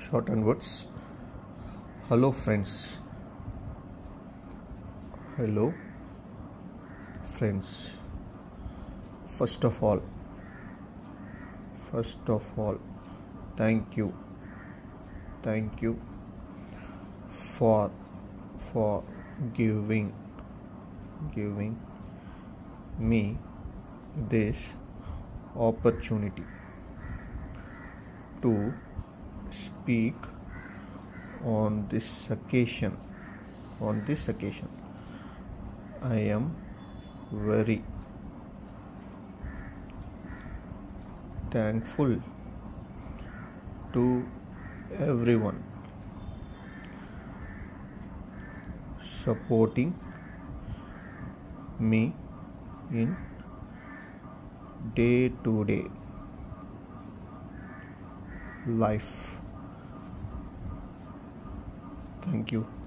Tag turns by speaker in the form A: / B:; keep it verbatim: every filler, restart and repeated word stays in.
A: Short and words. Hello friends. Hello friends. First of all, first of all, thank you, thank you for for giving giving me this opportunity to speak on this occasion. On this occasion, I am very thankful to everyone supporting me in day to day life. Thank you.